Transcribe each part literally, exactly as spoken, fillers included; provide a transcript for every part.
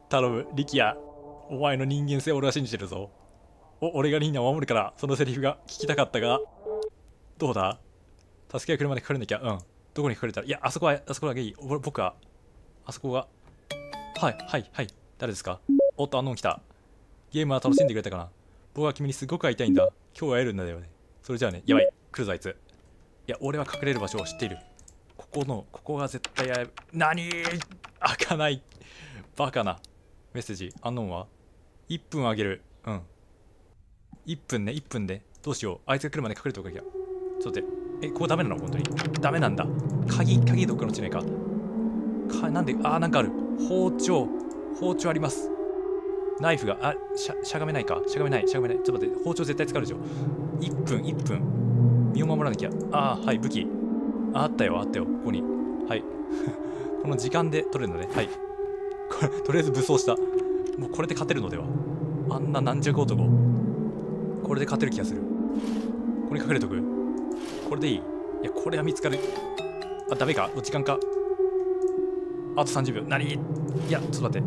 頼む、力也。お前の人間性を俺は信じてるぞ。お、俺がリーナを守るから、そのセリフが聞きたかったが、どうだ？助けが来るまでかかれなきゃ。うん。どこにかかれたら。いや、あそこは、あそこだけいい。お僕は、あそこが。はい、はい、はい。誰ですか？おっと、あのん来た。ゲームは楽しんでくれたかな？僕は君にすごく会いたいんだ。今日会えるんだよね。それじゃあね、やばい。来るぞ、あいつ。いや、俺は隠れる場所を知っている。ここの、ここが絶対やなにー開かない。バカな。メッセージ、アンノンはいっぷんあげる。うん。いっぷんね、いっぷんで。どうしよう。あいつが来るまで隠れておかなきゃ。ちょっと待って。え、ここダメなの？本当に。ダメなんだ。鍵、鍵どっかの落ちないか。か、なんで、あー、なんかある。包丁。包丁あります。ナイフが、あ、しゃ、しゃがめないか。しゃがめない、しゃがめない。ちょっと待って。包丁絶対使うでしょ。いっぷん、いっぷん。身を守らなきゃ。あー、はい、武器。あ、あったよ、あったよ。ここに。はい。この時間で取れるのね。はい。これ、とりあえず武装した。もうこれで勝てるのでは。あんな軟弱男。これで勝てる気がする。ここに隠れとく。これでいい。いや、これは見つかる。あ、ダメか。時間か。あとさんじゅうびょう。何？いや、ちょっと待って。う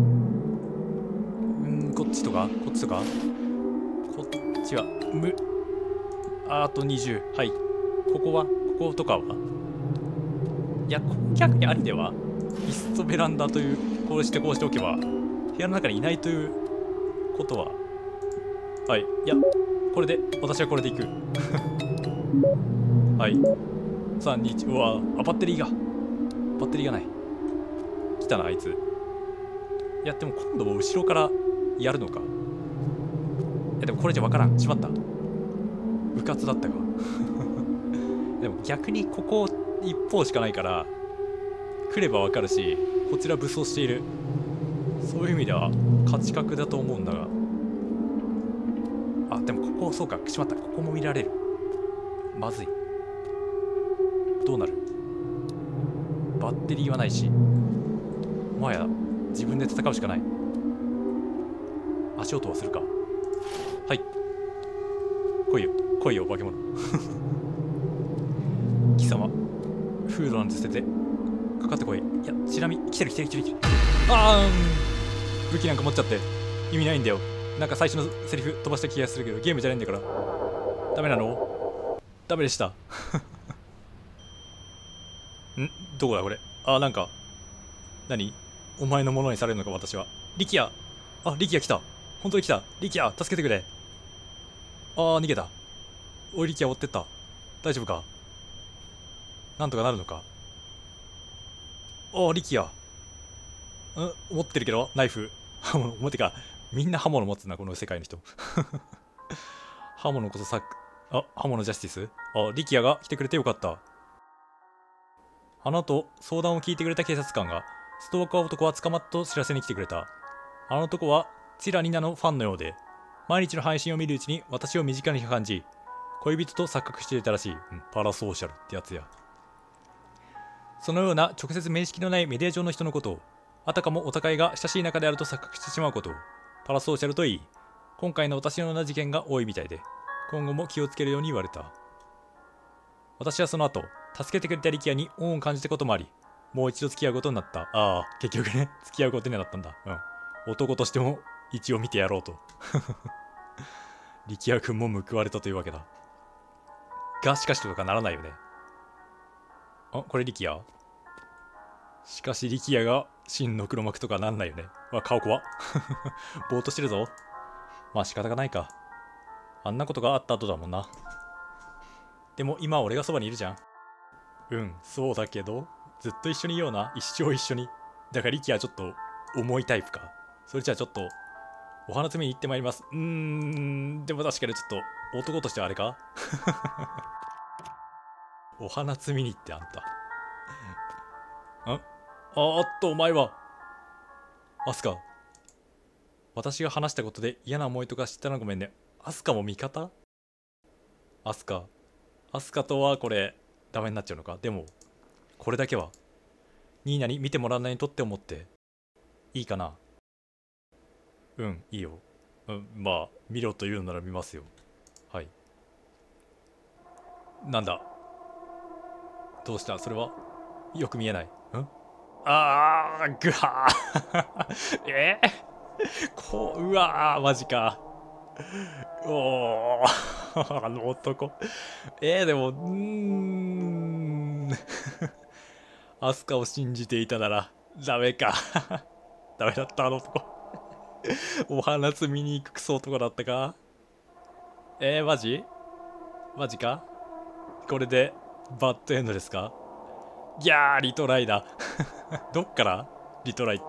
ーん、こっちとかこっちとかこっちは、む。あとにじゅう。はい。ここはこことかはいや、ここ逆にありではいっそベランダという、こうしてこうしておけば、部屋の中にいないということは、はい。いや、これで、私はこれでいく。はい。さん、に、いち、うわあ、バッテリーが。バッテリーがない。来たな、あいつ。いや、でも今度も後ろからやるのか。いや、でもこれじゃわからん。しまった。うかつだったか。でも逆にここ一方しかないから、来ればわかるし、こちら武装している。そういう意味では勝ち確だと思うんだが。あ、でもここ、そうか、しまった。ここも見られる。まずい。どうなる？バッテリーはないし。もはや自分で戦うしかない。足音はするか。はい。来いよ。来いよ、化け物。貴様、フードなんて捨てて、かかってこい。いや、チラ見、来てる来てる来てる来てる。あーん。武器なんか持っちゃって、意味ないんだよ。なんか最初のセリフ飛ばした気がするけど、ゲームじゃないんだから。ダメなの？ダメでした。ん？どこだこれ。あー、なんか、何？お前のものにされるのか、私は。力也。あ、力也来た。本当に来た。力也、助けてくれ。あー、逃げた。おい、力也追ってった。大丈夫か？なんとかなるのか？おー、力也。ん持ってるけど、ナイフ。刃物、持ってか、みんな刃物持つな、この世界の人。刃物こそさ、あ、刃物ジャスティス。あ、力也が来てくれてよかった。あの後、相談を聞いてくれた警察官が、ストーカー男は捕まったと知らせに来てくれた。あの男は、チラニナのファンのようで、毎日の配信を見るうちに私を身近に感じ、恋人と錯覚していたらしい。うん、パラソーシャルってやつや。そのような直接面識のないメディア上の人のことを、あたかもお互いが親しい仲であると錯覚してしまうことを、パラソーシャルといい、今回の私のような事件が多いみたいで、今後も気をつけるように言われた。私はその後、助けてくれた力也に恩を感じたこともあり、もう一度付き合うことになった。ああ、結局ね、付き合うことになったんだ。うん。男としても一応見てやろうと。力也くんも報われたというわけだ。が、しかしとかならないよね。あ、これ力也？しかし力也が真の黒幕とかなんないよね。わ、顔怖っ。ぼーっとしてるぞ。まあ仕方がないか。あんなことがあった後だもんな。でも今は俺がそばにいるじゃん。うん、そうだけど、ずっと一緒にいような。一生一緒に。だから力也はちょっと重いタイプか。それじゃあちょっと、お花摘みに行ってまいります。うーん、でも確かにちょっと、男としてはあれか。お花摘みに行ってあんた。んあーっと、お前は。アスカ。私が話したことで嫌な思いとか知ったらごめんね。アスカも味方？アスカ。アスカとはこれ、ダメになっちゃうのか。でも、これだけは、ニーナに見てもらわないとって思って、いいかな？うん、いいよ。うん、まあ、見ろと言うなら見ますよ。はい。なんだ？どうした？それはよく見えない。ん？ あー、ぐはー。えー、こう、うわー、マジか。おー、あの男。えー、でも、うーん。アスカを信じていたなら、ダメか。ダメだった、あの男。お花摘みに行くクソ男だったか。えー、マジマジか。これで、バッドエンドですか。いやー、リトライだ。どっからリトライって。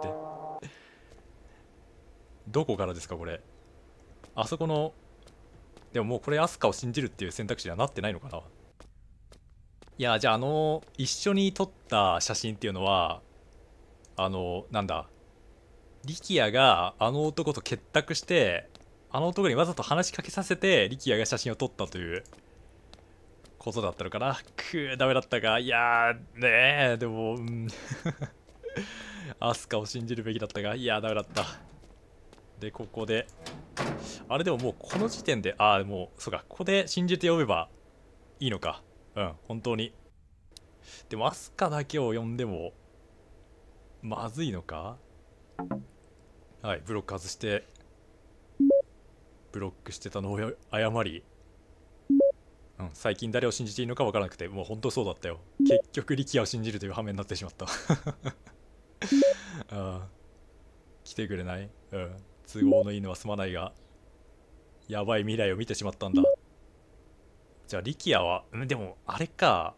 どこからですか、これ。あそこの、でももうこれアスカを信じるっていう選択肢にはなってないのかな。いや、じゃああの、一緒に撮った写真っていうのは、あの、なんだ、リキヤがあの男と結託して、あの男にわざと話しかけさせて、リキヤが写真を撮ったということだったのかな。くー、ダメだったか。いやー、ねえ、でも、うん。アスカを信じるべきだったが、いやー、ダメだった。で、ここで、あれでももうこの時点で、ああ、もう、そうか、ここで信じて呼べばいいのか。うん、本当に。でも、アスカだけを呼んでも、まずいのか。はい、ブロック外して、ブロックしてたのを謝り、うん、最近誰を信じていいのか分からなくて、もう本当そうだったよ。結局、力也を信じるという羽目になってしまった。ああ、来てくれない。うん、都合のいいのはすまないが、やばい未来を見てしまったんだ。じゃあ、力也は、うん、でも、あれか。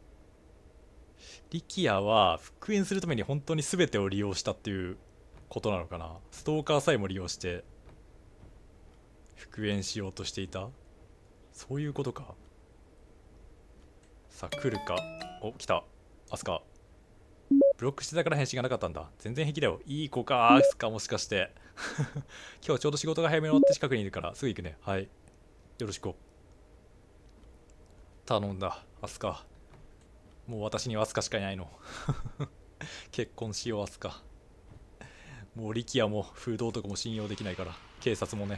力也は復縁するために本当に全てを利用したっていうことなのかな。ストーカーさえも利用して復縁しようとしていた、そういうことか。さあ来るか。お、来た。アスカ。ブロックしてたから返信がなかったんだ。全然平気だよ。いい子かアスカ、もしかして今日はちょうど仕事が早めに終わって近くにいるからすぐ行くね。はい、よろしく。頼んだアスカ。もう私にはアスカしかいないの結婚しようアスカ。もう力也もフード男も信用できないから、警察もね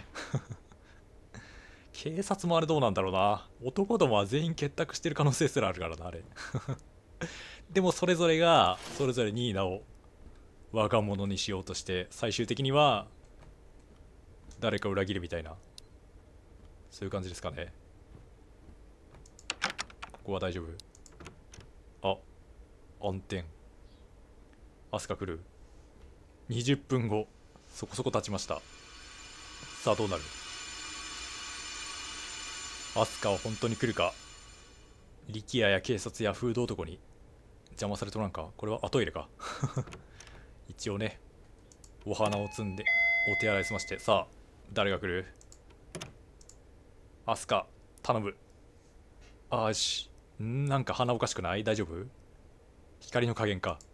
警察もあれどうなんだろうな。男どもは全員結託してる可能性すらあるからな、あれでもそれぞれがそれぞれニーナを我が物にしようとして、最終的には誰か裏切るみたいな、そういう感じですかね。ここは大丈夫。あ、暗転。アスカ来る。にじゅっぷんご、そこそこ経ちました。さあどうなる。アスカは本当に来るか。力也や警察やフード男に邪魔されとらんか。これは、あ、トイレか一応ね、お花を摘んでお手洗い済まして、さあ誰が来る。アスカ頼む。あーし、んなんか鼻おかしくない？大丈夫？光の加減か。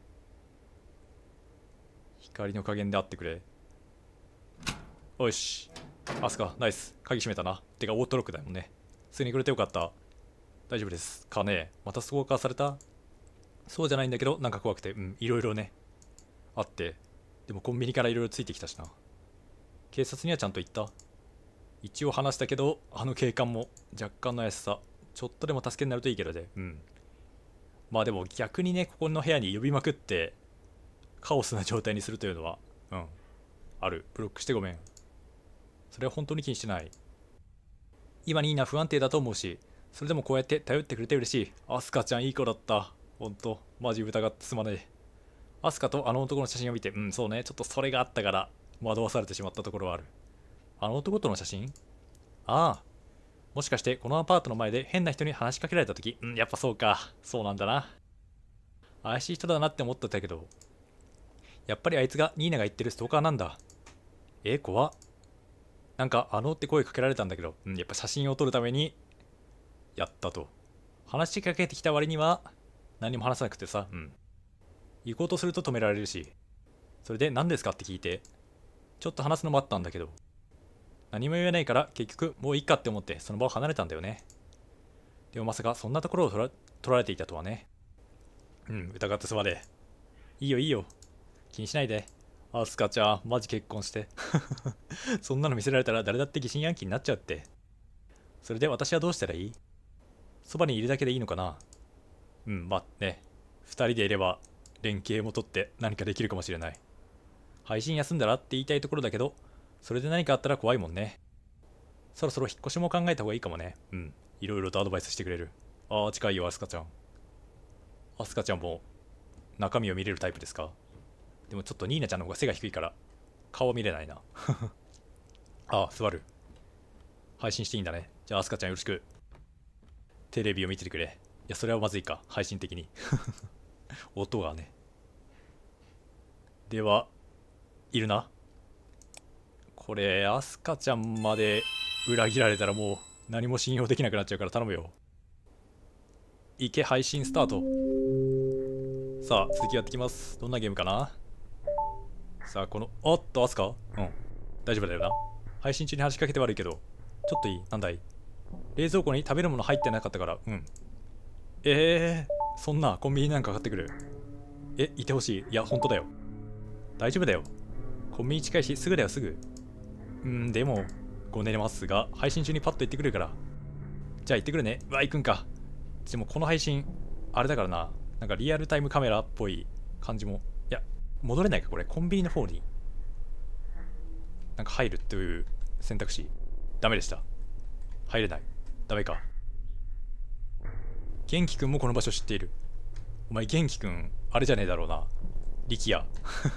光の加減であってくれ。よし、アスカナイス。鍵閉めたな。てかオートロックだもんね。普通にくれてよかった。大丈夫ですかね。またストーカーされた？そうじゃないんだけど、なんか怖くて、うん、いろいろねあって。でもコンビニからいろいろついてきたしな。警察にはちゃんと言った。一応話したけど、あの警官も若干の怪しさ、ちょっとでも助けになるといいけどね。うん。まあでも逆にね、ここの部屋に呼びまくってカオスな状態にするというのは、うん、ある。ブロックしてごめん。それは本当に気にしてない。今ニーナ不安定だと思うし、それでもこうやって頼ってくれて嬉しい。アスカちゃんいい子だった。ほんとマジ疑ってすまねえ。アスカとあの男の写真を見て、うん、そうね、ちょっとそれがあったから惑わされてしまったところはある。あの男との写真。ああ、もしかしてこのアパートの前で変な人に話しかけられた時、うん、やっぱそうか、そうなんだな。怪しい人だなって思ってたけど、やっぱりあいつがニーナが言ってるストーカーなんだ。え、怖っ。なんかあのって声かけられたんだけど、うん、やっぱ写真を撮るためにやったと。話しかけてきた割には何も話さなくてさ、うん、行こうとすると止められるし、それで何ですかって聞いて、ちょっと話すのもあったんだけど、何も言えないから結局もういいかって思ってその場を離れたんだよね。でもまさかそんなところを取ら取られていたとはね。うん、疑ってすまねえ。いいよいいよ、気にしないで。アスカちゃんマジ結婚してそんなの見せられたら誰だって疑心暗鬼になっちゃうって。それで私はどうしたらいい？そばにいるだけでいいのかな。うん、まあね、二人でいれば連携も取って何かできるかもしれない。配信休んだらって言いたいところだけど、それで何かあったら怖いもんね。そろそろ引っ越しも考えた方がいいかもね。うん。いろいろとアドバイスしてくれる。ああ、近いよ、アスカちゃん。アスカちゃんも中身を見れるタイプですか？でもちょっとニーナちゃんの方が背が低いから顔見れないな。ああ、座る。配信していいんだね。じゃあアスカちゃんよろしく。テレビを見ててくれ。いや、それはまずいか、配信的に。音がね。では、いるな。これ、アスカちゃんまで裏切られたらもう何も信用できなくなっちゃうから頼むよ。いけ、配信スタート。さあ、続きやってきます。どんなゲームかな。さあ、この、おっと、アスカ？うん。大丈夫だよな。配信中に話しかけて悪いけど、ちょっといい？なんだい？冷蔵庫に食べるもの入ってなかったから、うん。えー、そんな、コンビニなんか買ってくる。え、いてほしい。いや、ほんとだよ。大丈夫だよ。コンビニ近いし、すぐだよ、すぐ。うん、でも、ごねますが、配信中にパッと行ってくるから。じゃあ行ってくるね。うわ、行くんか。でもこの配信、あれだからな。なんかリアルタイムカメラっぽい感じも。いや、戻れないか、これ。コンビニの方に。なんか入るという選択肢。ダメでした。入れない。ダメか。元気くんもこの場所知っている。お前元気くん、あれじゃねえだろうな。力也。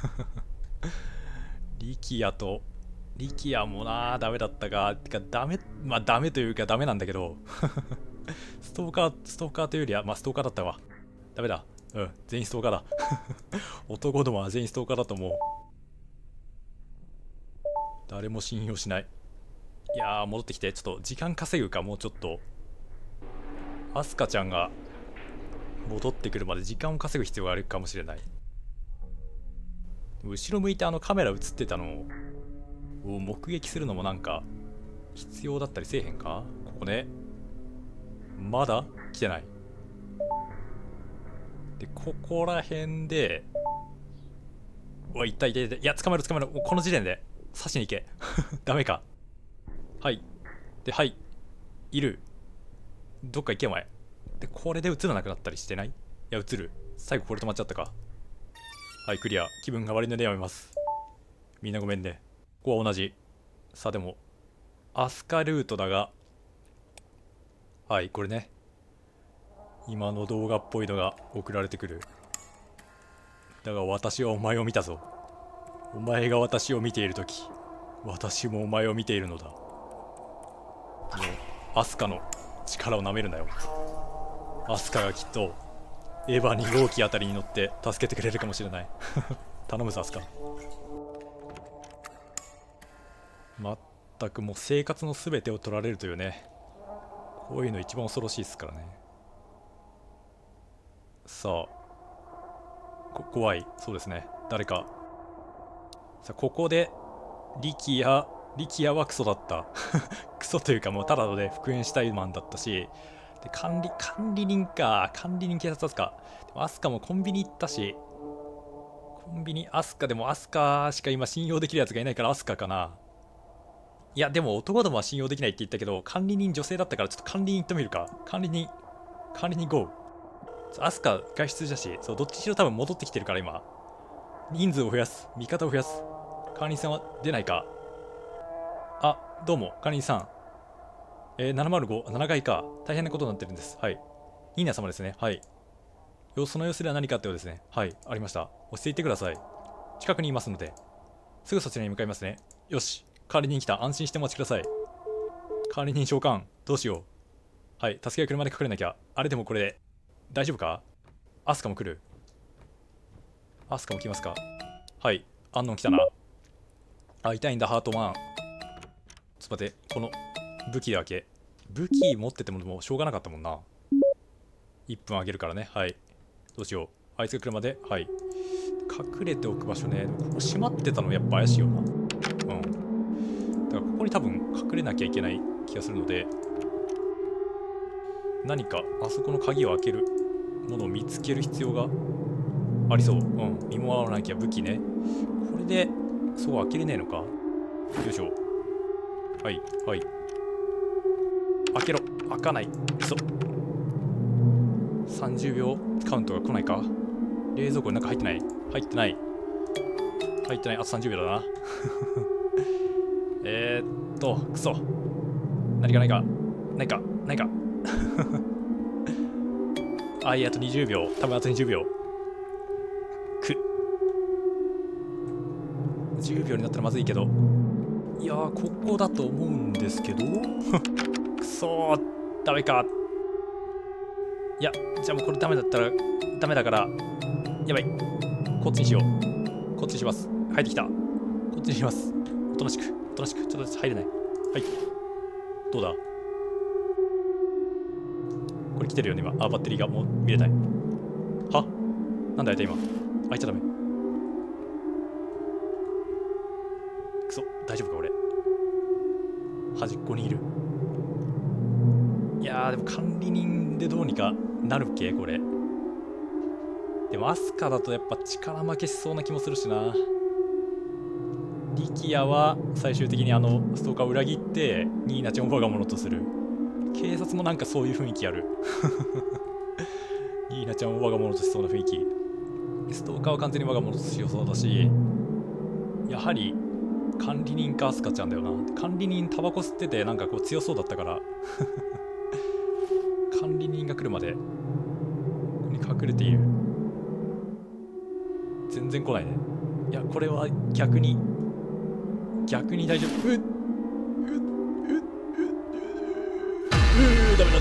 力也と、力也もな、ダメだったか。てか、ダメ、まあダメというかダメなんだけど。ストーカー、ストーカーというよりは、まあストーカーだったわ。ダメだ。うん、全員ストーカーだ。男どもは全員ストーカーだと思う。誰も信用しない。いやー、戻ってきて、ちょっと時間稼ぐか、もうちょっと。アスカちゃんが戻ってくるまで時間を稼ぐ必要があるかもしれない。後ろ向いてあのカメラ映ってたのを目撃するのもなんか必要だったりせえへんか？ここね。まだ来てない。で、ここら辺で、おい、いったいったいった。いや、捕まえる捕まえる。この時点で刺しに行け。ダメか。はい。で、はい。いる。どっか行けお前。で、これで映らなくなったりしてない？いや、映る。最後これ止まっちゃったか。はい、クリア。気分が悪いのでやめます。みんなごめんね。ここは同じ。さあ、でも、アスカルートだが、はい、これね。今の動画っぽいのが送られてくる。だが私はお前を見たぞ。お前が私を見ているとき、私もお前を見ているのだ。もう、アスカの力をなめるなよ。アスカがきっとエヴァにローキあたりに乗って助けてくれるかもしれない。頼むぞアスカ。まったくもう生活の全てを取られるというね。こういうの一番恐ろしいですからね。さあこ怖い。そうですね、誰か。さあここで力也力也はクソだった。クソというかもうただのね復縁したいマンだったし、で管理管理人か。管理人警察ですか。でもアスカもコンビニ行ったし、コンビニアスカでもアスカしか今信用できるやつがいないからアスカかな。いやでも男どもは信用できないって言ったけど、管理人女性だったからちょっと管理人行ってみるか。管理人管理人 ゴー。アスカ外出だし、そうどっちしろ多分戻ってきてるから今。人数を増やす、味方を増やす。管理人さんは出ないか。あ、どうも管理人さん。えー、ななまるご、ななかいか。大変なことになってるんです。はい。ニーナ様ですね。はい。よその様子では何かあったようですね。はい、ありました。落ち着いてください。近くにいますので。すぐそちらに向かいますね。よし。管理人来た。安心してお待ちください。管理人召喚。どうしよう。はい、助けが車で隠れなきゃ。あれでもこれで。大丈夫か？アスカも来る。アスカも来ますか？はい、アンノン来たな。あ、痛いんだ、ハートマン。ちょっと待って、この武器だけ。武器持っててももうしょうがなかったもんな。いっぷんあげるからね。はい。どうしよう。あいつが来るまで。はい。隠れておく場所ね。ここ閉まってたのやっぱ怪しいよな。うん。だからここに多分隠れなきゃいけない気がするので、何かあそこの鍵を開けるものを見つける必要がありそう。うん。見回らなきゃ武器ね。これで、そう開けれねえのか。よいしょ。はい。はい。開けろ。開かない。嘘。さんじゅうびょうカウントが来ないか。 冷蔵庫になんか入ってない？入ってない。入ってない。あとさんじゅうびょうだな。えーっと、くそ。何か何か。何か、何か。あ、いや、あとにじゅうびょう。多分あとにじゅうびょう。く。じゅうびょうになったらまずいけど。いやー、ここだと思うんですけど。くそー。ダメか。いや、じゃあもうこれダメだったら、ダメだから、やばい。こっちにしよう。こっちにします。入ってきた。こっちにします。おとなしく、おとなしく。ちょっと入れない。はい。どうだ？これ来てるよね、今。あ、バッテリーがもう見れない。は？なんだよ、今。開いちゃダメ。くそ、大丈夫か、俺。端っこにいる。いやー、でも管理人でどうにかなるっけ、これ。でもアスカだとやっぱ力負けしそうな気もするしな。リキアは最終的にあのストーカーを裏切ってニーナちゃんを我が物とする。警察もなんかそういう雰囲気ある。ニーナちゃんを我が物としそうな雰囲気。ストーカーは完全に我が物としようそうだし、やはり管理人かアスカちゃんだよな。管理人タバコ吸っててなんかこう強そうだったから。管理人が来るまでここに隠れている。全然来ないね。いや、これは逆に逆に大丈夫。うっうっうっうっうっダメだった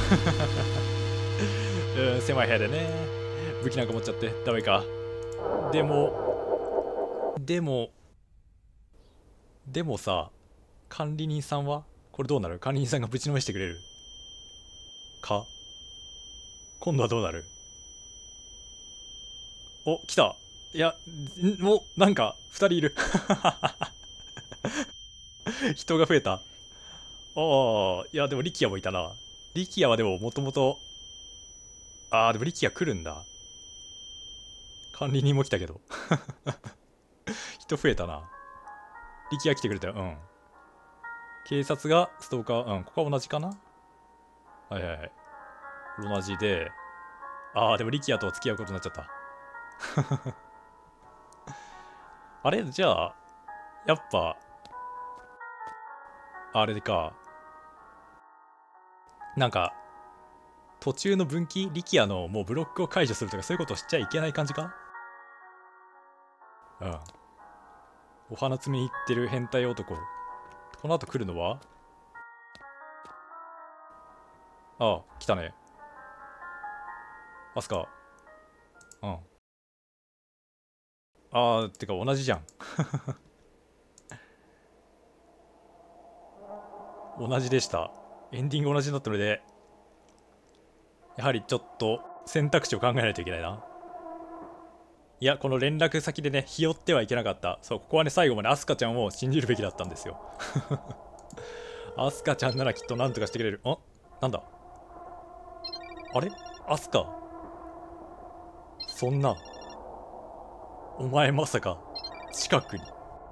。うん、狭い部屋でね、武器なんか持っちゃってダメか。でもでもでもさ、管理人さんはこれどうなる？管理人さんがぶちのめしてくれるか？今度はどうなる？お、来た。いや、もうなんかふたりいる。人が増えた。ああ、いやでもリキアもいたな。リキアはでももともと、ああでもリキア来るんだ。管理人も来たけど。人増えたな。リキア来てくれたよ。うん。警察がストーカー、うん、ここは同じかな。はいはいはい。同じで、ああでもリキアと付き合うことになっちゃった。あれじゃあ、やっぱ、あれか。なんか、途中の分岐、リキアのもうブロックを解除するとかそういうことをしちゃいけない感じか？うん。お花摘みに行ってる変態男。この後来るのは？ああ、来たね。アスカ。うん。ああ、てか同じじゃん。同じでした。エンディング同じだったので、やはりちょっと選択肢を考えないといけないな。いや、この連絡先でね、ひよってはいけなかった。そう、ここはね、最後までアスカちゃんを信じるべきだったんですよ。アスカちゃんならきっと何とかしてくれる。あ、なんだ？あれ？アスカ？そんな。お前まさか、近くに。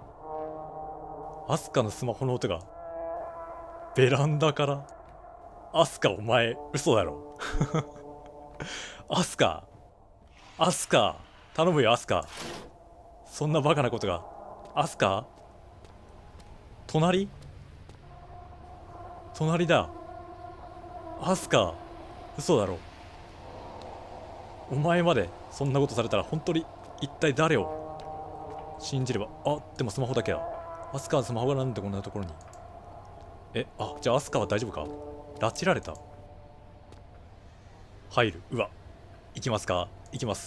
アスカのスマホの音が、ベランダから。アスカお前、嘘だろ。アスカ、アスカ、頼むよアスカ。そんなバカなことが。アスカ？隣？隣だ。アスカ、嘘だろ。お前までそんなことされたら本当に一体誰を信じれば。あ、でもスマホだけだ。アスカはスマホがなんでこんなところに。え、あ、じゃあアスカは大丈夫か？拉致られた？入る。うわ。行きますか？行きます。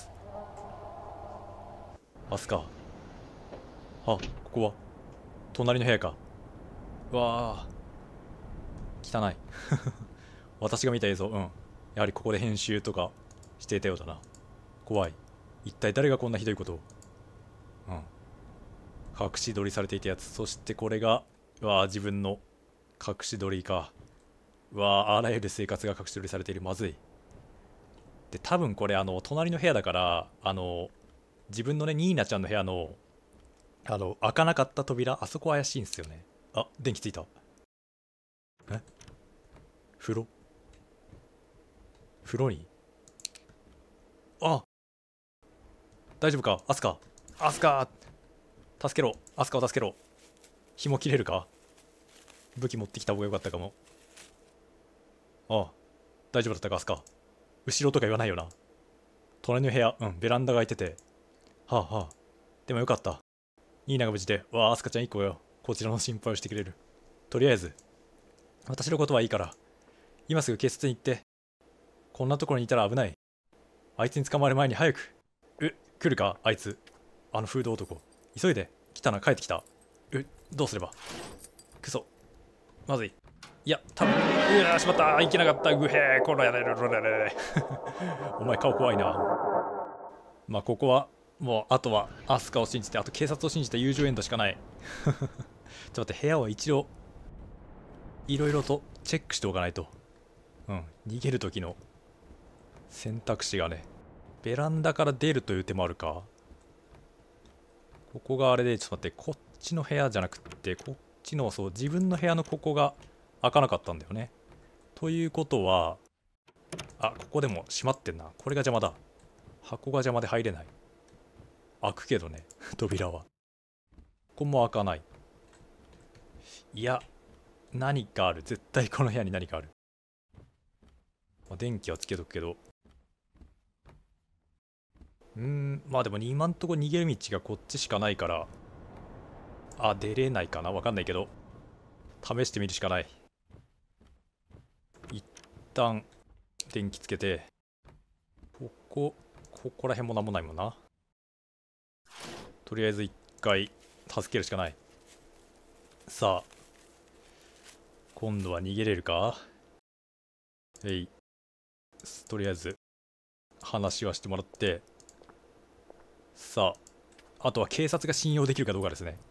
アスカ。あ、ここは隣の部屋か。うわー、汚い。私が見た映像、うん。やはりここで編集とかしていたようだな。怖い。一体誰がこんなひどいことを。うん。隠し撮りされていたやつ。そしてこれが、うわー、自分の隠し撮りか。うわー、あらゆる生活が隠し撮りされている。まずい。で、多分これ、あの、隣の部屋だから、あの、自分のね、ニーナちゃんの部屋の、あの、開かなかった扉、あそこ怪しいんですよね。あ、電気ついた。え？風呂？風呂に？あ、 大丈夫かアスカ。アスカ助けろ。アスカを助けろ。紐切れるか。武器持ってきた方がよかったかも。ああ、大丈夫だったかアスカ。後ろとか言わないよな。隣の部屋、うん、ベランダが開いてて。はあはあ。でもよかった。ニーナが無事で、わあ、アスカちゃんいっこよ。こちらの心配をしてくれる。とりあえず、私のことはいいから、今すぐ警察に行って。こんなところにいたら危ない。あいつに捕まる前に早く。え、来るかあいつ。あのフード男。急いで。来たな、帰ってきた。え、どうすれば。くそ。まずい。いや、多分。うわー、しまった。いけなかった。ぐへー、こらやれれれれれ。お前顔怖いな。まあ、ここは、もう、あとは、アスカを信じて、あと警察を信じて友情エンドしかない。ちょっと待って、部屋を一度、いろいろとチェックしておかないと。うん、逃げる時の選択肢がね。ベランダから出るという手もあるか。ここがあれで、ちょっと待って、こっちの部屋じゃなくって、こっちの、そう、自分の部屋のここが開かなかったんだよね。ということは、あ、ここでも閉まってんな。これが邪魔だ。箱が邪魔で入れない。開くけどね、扉は。ここも開かない。いや、何かある。絶対この部屋に何かある。まあ、電気はつけとくけど。うーん、まあでも今んとこ逃げる道がこっちしかないから、あ、出れないかなわかんないけど、試してみるしかない。一旦、電気つけて、ここ、ここら辺もなんもないもんな。とりあえず一回、助けるしかない。さあ、今度は逃げれるか。えい。とりあえず、話はしてもらって、さあ、あとは警察が信用できるかどうかですね。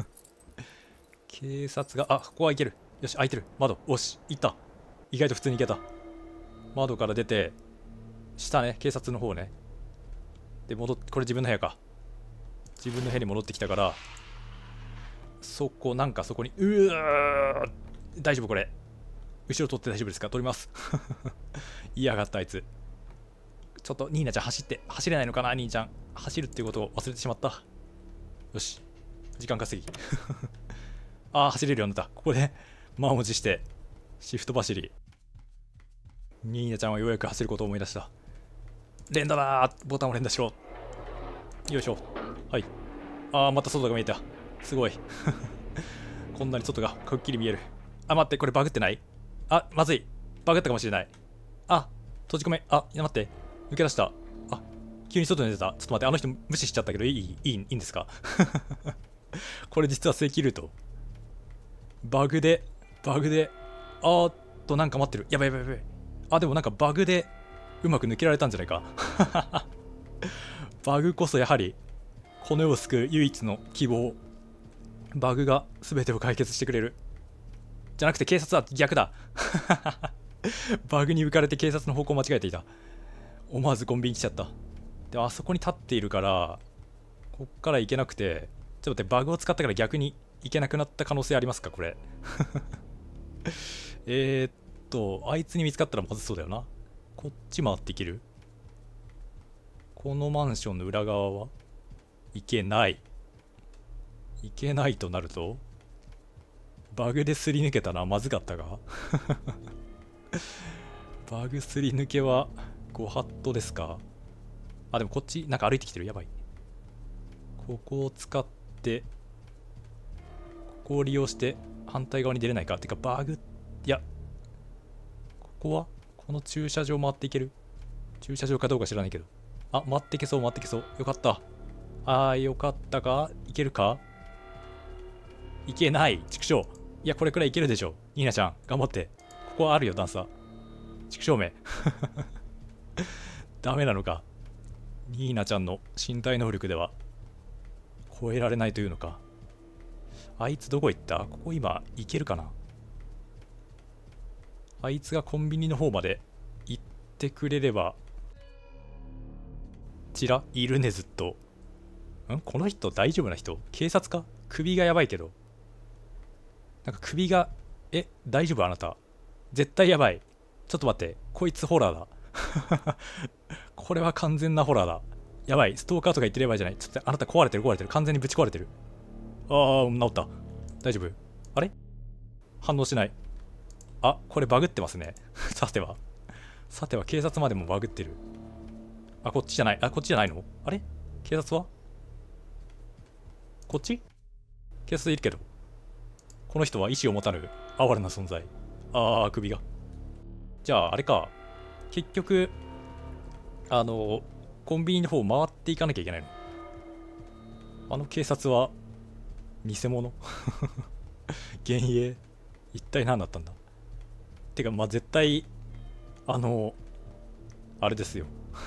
警察が、あ、ここは行ける。よし、開いてる。窓。よし、行った。意外と普通に行けた。窓から出て、下ね、警察の方ね。で、戻っ、これ自分の部屋か。自分の部屋に戻ってきたから、そこ、なんかそこに、うわー、大丈夫これ。後ろ取って大丈夫ですか。取ります。嫌がったあいつ。ちょっとニーナちゃん走って、走れないのかな兄ちゃん。走るっていうことを忘れてしまった。よし。時間稼ぎ。ああ、走れるようになった。ここで満を持して、シフト走り。ニーナちゃんはようやく走ることを思い出した。連打だー、ボタンを連打しろ。よいしょ。はい。ああ、また外が見えた。すごい。こんなに外がくっきり見える。あ、待って、これバグってない？あ、まずい。バグったかもしれない。あ、閉じ込め。あ、いや待って。抜け出した。あ、急に外に出た。ちょっと待って、あの人無視しちゃったけど、いい、いい、いいんですか？これ実は正規ルート。バグで、バグで、あーっと、なんか待ってる。やばいやばいやばい。あ、でもなんかバグでうまく抜けられたんじゃないか。バグこそやはり、この世を救う唯一の希望。バグが全てを解決してくれる。じゃなくて警察は逆だ。バグに浮かれて警察の方向を間違えていた。思わずコンビニ来ちゃった。でもあそこに立っているから、こっから行けなくて、ちょっと待って、バグを使ったから逆に行けなくなった可能性ありますかこれ。えーっと、あいつに見つかったらまずそうだよな。こっち回っていける？このマンションの裏側は行けない。行けないとなると、バグですり抜けたのはまずかったが。バグすり抜けはご法度ですか？あ、でもこっちなんか歩いてきてる。やばい。ここを使って、ここを利用して反対側に出れないか。てかバグ、いや、ここはこの駐車場回っていける？駐車場かどうか知らないけど。あ、回っていけそう、回っていけそう。よかった。あー、よかったか？いけるか？いけない。畜生。いや、これくらいいけるでしょ。ニーナちゃん、頑張って。ここはあるよ、段差。畜生め。ダメなのか。ニーナちゃんの身体能力では超えられないというのか。あいつどこ行った？ここ今行けるかな？あいつがコンビニの方まで行ってくれれば。ちらいるねずっと。ん？この人大丈夫な人？警察か？首がやばいけど。なんか首が、え、大丈夫あなた。絶対やばい。ちょっと待って。こいつホラーだ。これは完全なホラーだ。 やばい、ストーカーとか言ってればいいじゃない。ちょっとあなた壊れてる壊れてる。完全にぶち壊れてる。ああ、治った。大丈夫？あれ？反応しない。あ、これバグってますね。さては。さては警察までもバグってる。あ、こっちじゃない。あ、こっちじゃないの？あれ？警察は？こっち？警察いるけど。この人は意志を持たぬ哀れな存在。ああ、首が。じゃあ、あれか。結局、あの、コンビニの方回っていかなきゃいけないの。あの警察は、偽物幻影一体何だったんだ。てか、まあ、絶対、あの、あれですよ。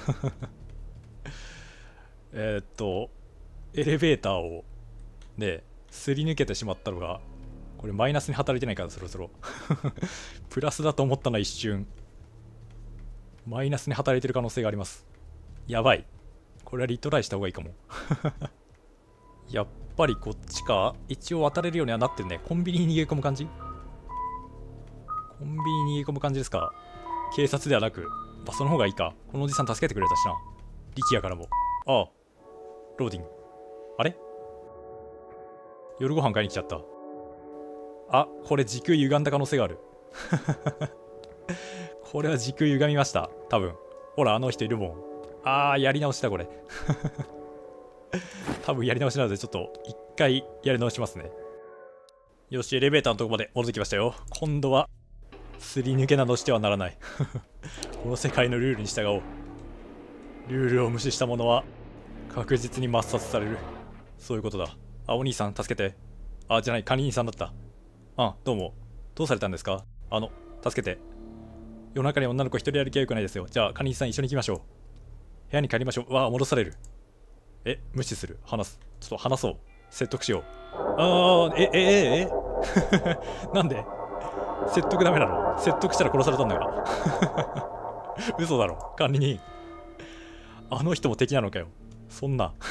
えーっと、エレベーターを、ね、すり抜けてしまったのが、これマイナスに働いてないから、そろそろ。プラスだと思ったのは一瞬。マイナスに働いてる可能性があります。やばい。これはリトライした方がいいかも。やっぱりこっちか。一応渡れるようにはなってるね。コンビニに逃げ込む感じ？コンビニに逃げ込む感じですか。警察ではなく、まあ、その方がいいか。このおじさん助けてくれたしな。力也からも。ああ。ローディング。あれ？夜ご飯買いに来ちゃった。あ、これ時空歪んだ可能性がある。これは時空歪みました。多分。ほら、あの人いるもん。あー、やり直しだ、これ。多分やり直しなので、ちょっと一回やり直しますね。よし、エレベーターのとこまで戻ってきましたよ。今度は、すり抜けなどしてはならない。この世界のルールに従おう。ルールを無視した者は、確実に抹殺される。そういうことだ。あ、お兄さん、助けて。あ、じゃない、管理人さんだった。あ、どうも。どうされたんですか？あの、助けて。夜中に女の子一人歩きは良くないですよ。じゃあ、管理人さん一緒に行きましょう。部屋に帰りましょう。わあ、戻される。え、無視する。話す。ちょっと話そう。説得しよう。ああ、え、え、え、えなんで説得ダメなの？説得したら殺されたんだから。嘘だろ。管理人。あの人も敵なのかよ。そんな。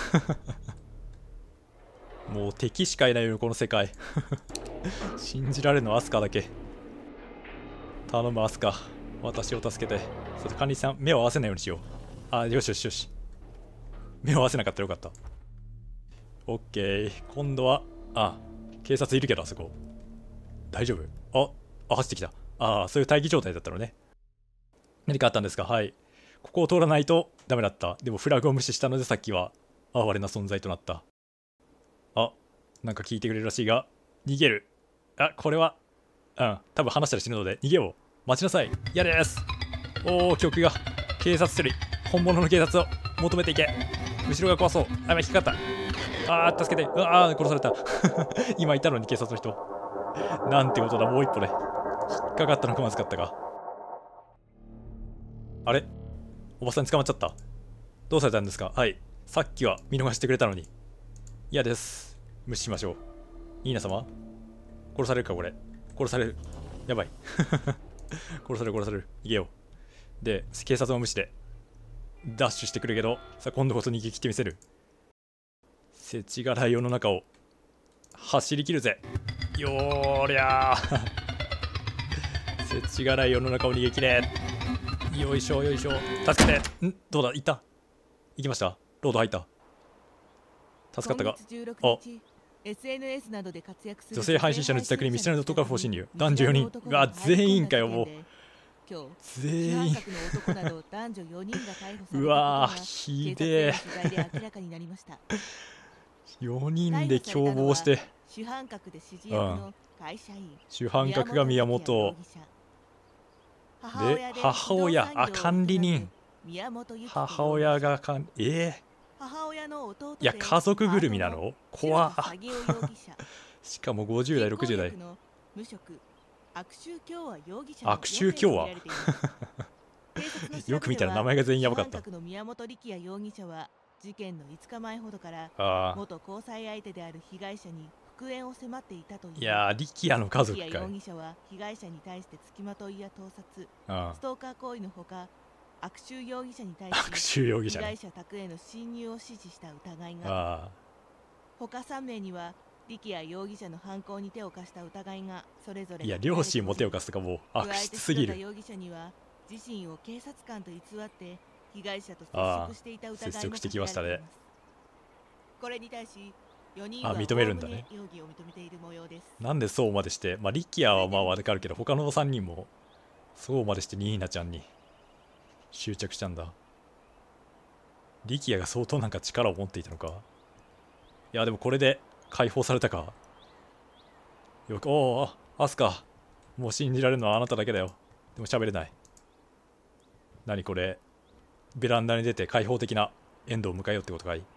もう敵しかいないよ、この世界。信じられるのはアスカだけ。頼む、アスカ。私を助けて。それと管理さん、目を合わせないようにしよう。あ、よしよしよし。目を合わせなかったらよかった。オッケー。今度は、あ、警察いるけど、あそこ。大丈夫？あ、あ、走ってきた。ああ、そういう待機状態だったのね。何かあったんですか？はい。ここを通らないとダメだった。でもフラグを無視したのでさっきは哀れな存在となった。あ、なんか聞いてくれるらしいが、逃げる。あ、これは、うん、多分話したら死ぬので逃げよう。待ちなさい。やです。おお、曲が。警察処理。本物の警察を求めていけ。後ろが怖そう。あ、引っかかった。あー、助けて。あー、殺された。今いたのに警察の人。なんてことだ、もう一歩で。引っかかったのがまずかったか。あれ？おばさん捕まっちゃった。どうされたんですか？はい。さっきは見逃してくれたのに。嫌です。無視しましょう。ニーナ様？殺されるか、これ。殺される。やばい。殺される、殺される。逃げよう。で、警察も無視で。ダッシュしてくるけど、さあ今度こそ逃げ切ってみせる。世知辛い世の中を走り切るぜ。よーりゃー。世知辛い世の中を逃げ切れ。よいしょよいしょ。助けて。んどうだ？行った？行きました？ロード入った。助かったが。あ、女性配信者の自宅にミステリーの男が不法侵入。男女よにん。うわ、全員かよ、もう。全員。うわー、ひでえ。よにんで共謀して。うん。主犯格が宮本。で、母親、あ、管理人。母親が管理、ええー。いや、家族ぐるみなの？怖っ。しかもごじゅう代、ろくじゅう代。悪臭共和。よく見たら名前が全員やばかった。 事件のいつかまえほどから元交際相手である被害者に復縁を迫っていたという。 いやー、力也の家族かい。 容疑者は被害者に対して付きまといや盗撮、 ああストーカー行為のほか、悪臭容疑者に対悪し臭容疑者、ね、 被害者宅への侵入を指示した疑いが。 ああ他さん名には力也容疑者の犯行に手を貸した疑いがそれぞれ。 いや、両親も手を貸すとかもう悪質すぎる。 容疑者には自身を警察官と偽って被害者と接触していた疑いもかけられています。 接触してきましたね。 これに対しよにんは認めるんだね。 容疑を認めている模様です。 なんでそうまでして、まあリキアはまあわかるけど、他のさんにんもそうまでしてニーナちゃんに執着したんだ。リキアが相当なんか力を持っていたのか。いやでもこれで解放されたか。よく、おお、アスカ、もう信じられるのはあなただけだよ。でも喋れない。何これ、ベランダに出て開放的なエンドを迎えようってことかい。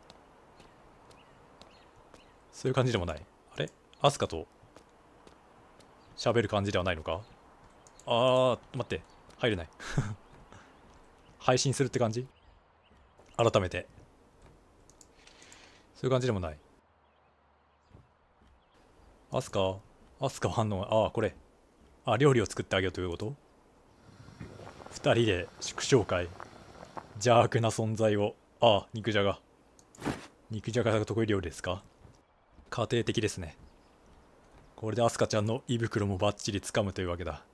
そういう感じでもない。あれ、アスカと喋る感じではないのか。あー、待って、入れない。配信するって感じ。改めてそういう感じでもない。アスカアスカ反応、ああこれ、あ料理を作ってあげようということ。ふたりで祝勝会。邪悪な存在を、ああ肉じゃが肉じゃがが得意料理ですか。家庭的ですね。これでアスカちゃんの胃袋もバッチリ掴むというわけだ。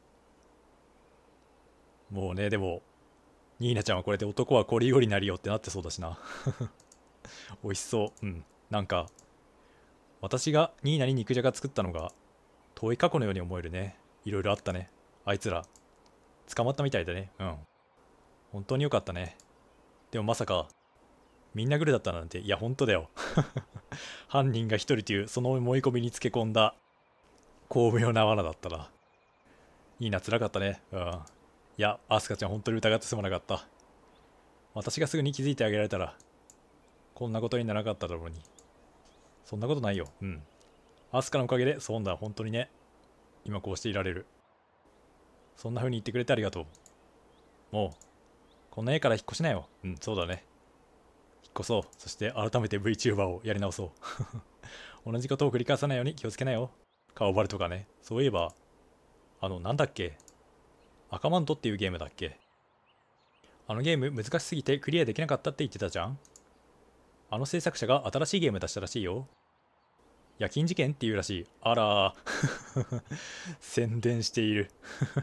もうね、でもニーナちゃんはこれで男はこりごりなりよってなってそうだしな。美味しそう。うん。なんか私がニーナに肉じゃが作ったのが遠い過去のように思えるね。いろいろあったね。あいつら捕まったみたいだね。うん。本当によかったね。でもまさかみんなグルだったなんて。いや本当だよ。犯人が一人というその思い込みにつけ込んだ巧妙な罠だったな。ニーナ辛かったね。うん。いや、アスカちゃん本当に疑ってすまなかった。私がすぐに気づいてあげられたらこんなことにならなかっただろうに。そんなことないよ。うん。アスカのおかげでそうだ、本当にね。今こうしていられる。そんな風に言ってくれてありがとう。もうこんな家から引っ越しなよ。うん、そうだね。引っ越そう。そして改めて VTuber をやり直そう。同じことを繰り返さないように気をつけなよ。顔バレとかね。そういえばあのなんだっけ、赤マントっていうゲームだっけ。あのゲーム難しすぎてクリアできなかったって言ってたじゃん。あの制作者が新しいゲーム出したらしいよ。夜勤事件っていうらしい。あら宣伝している。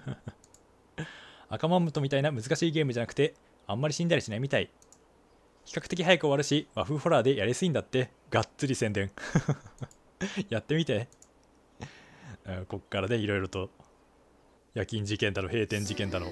赤マントみたいな難しいゲームじゃなくてあんまり死んだりしないみたい。比較的早く終わるし和風ホラーでやりやすいんだって。がっつり宣伝。やってみて。こっからね、いろいろと夜勤事件だの閉店事件だの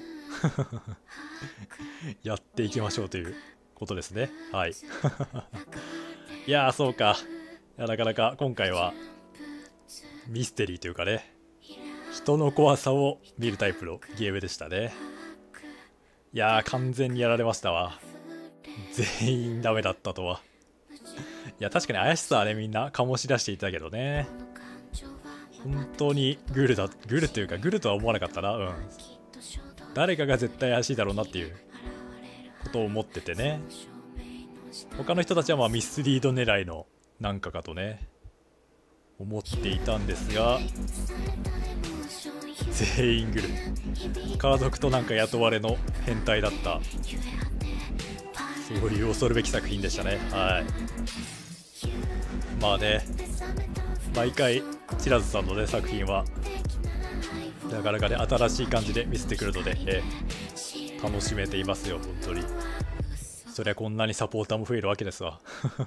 やっていきましょうということですね。はい。いやーそうか。いやなかなか今回はミステリーというかね、人の怖さを見るタイプのゲームでしたね。いやー完全にやられましたわ。全員ダメだったとは。いや確かに怪しさはねみんな醸し出していたけどね、本当にグルだ、グルというかグルとは思わなかったな。うん。誰かが絶対怪しいだろうなっていうことを思っててね。他の人たちはまあミスリード狙いのなんかかとね思っていたんですが、全員グル。家族となんか雇われの変態だった。そういう恐るべき作品でしたね。はい。まあね、毎回チラズさんのね作品はなかなかね新しい感じで見せてくるので、えー、楽しめていますよ本当に。そりゃこんなにサポーターも増えるわけですわ。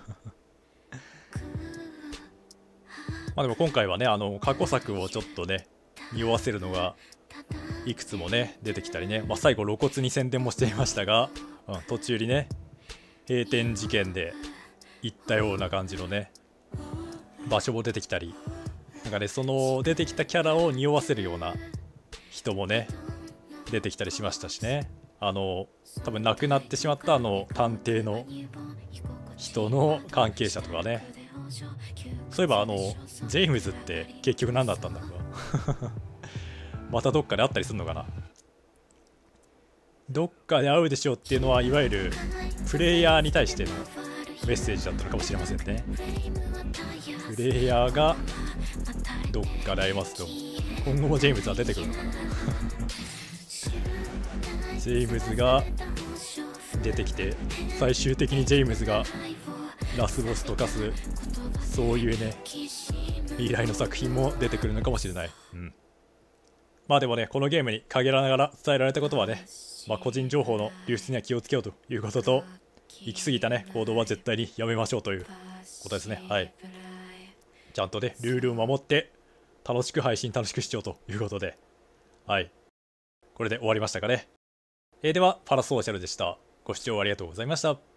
まあでも今回はねあの過去作をちょっとね匂わせるのがいくつもね出てきたりね、まあ、最後露骨に宣伝もしていましたが、うん、途中にね閉店事件で行ったような感じのね場所も出てきたり、なんかねその出てきたキャラを匂わせるような人もね出てきたりしましたしね。あの多分亡くなってしまったあの探偵の人の関係者とかね。そういえばあのジェームズって結局何だったんだろうか。またどっかで会ったりするのかな。どっかで会うでしょうっていうのはいわゆるプレイヤーに対してのメッセージだったのかもしれませんね。プレイヤーがどっかで会いますと、今後もジェームズは出てくるのかな。ジェームズが出てきて最終的にジェームズがラスボスと化す、そういうね未来の作品も出てくるのかもしれない。うん。まあでもねこのゲームに限らながら伝えられたことはね、 まあ、個人情報の流出には気をつけようということと、行き過ぎたね行動は絶対にやめましょうということですね。はい。ちゃんとねルールを守って楽しく配信、楽しく視聴ということで、はい、これで終わりましたかね。えー、ではパラソーシャルでした。ご視聴ありがとうございました。